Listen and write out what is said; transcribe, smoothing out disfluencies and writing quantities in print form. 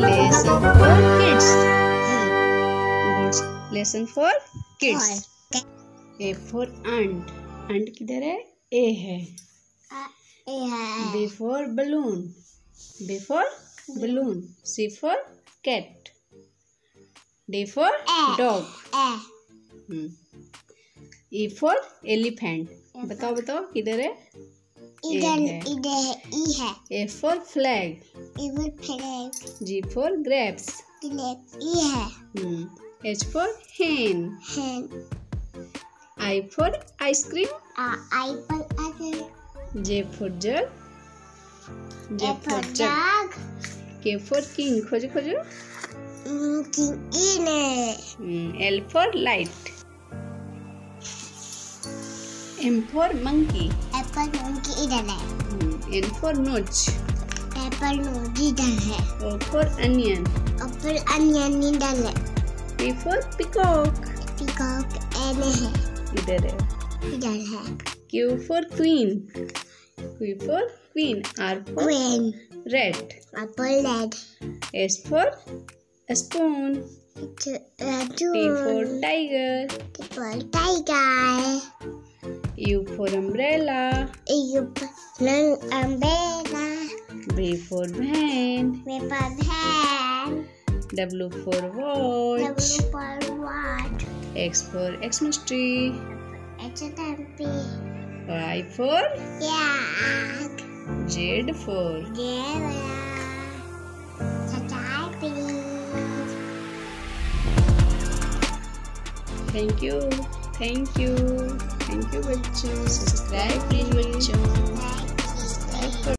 lesson for kids. Good lesson for kids. A for ant. ant किधर है? A है. B for balloon. B for balloon. C for cat. D for dog. E for elephant. बताओ बताओ किधर है? इधर ई है. A for flag. flag. G for grapes. ई है. H for hen. I for ice cream. I for apple. J for jug. J for jug. K for king. खोजो खोजो. king. L for light. M for monkey. Apple monkey इधर है. N for nose. Apple nose इधर है. O for onion. Apple onion इधर है. P for peacock. Peacock N है. इधर है. इधर है. Q for queen. Q for queen. R for Queen. rat. Apple red. S for spoon. T for tiger. Tiger. U for umbrella. U for umbrella. V for van. V for van. W for watch. W for watch. X for Xmas tree. H for P. Y for yak. Z for zebra. Thank you. Thank you बच्चों. Subscribe please बच्चों.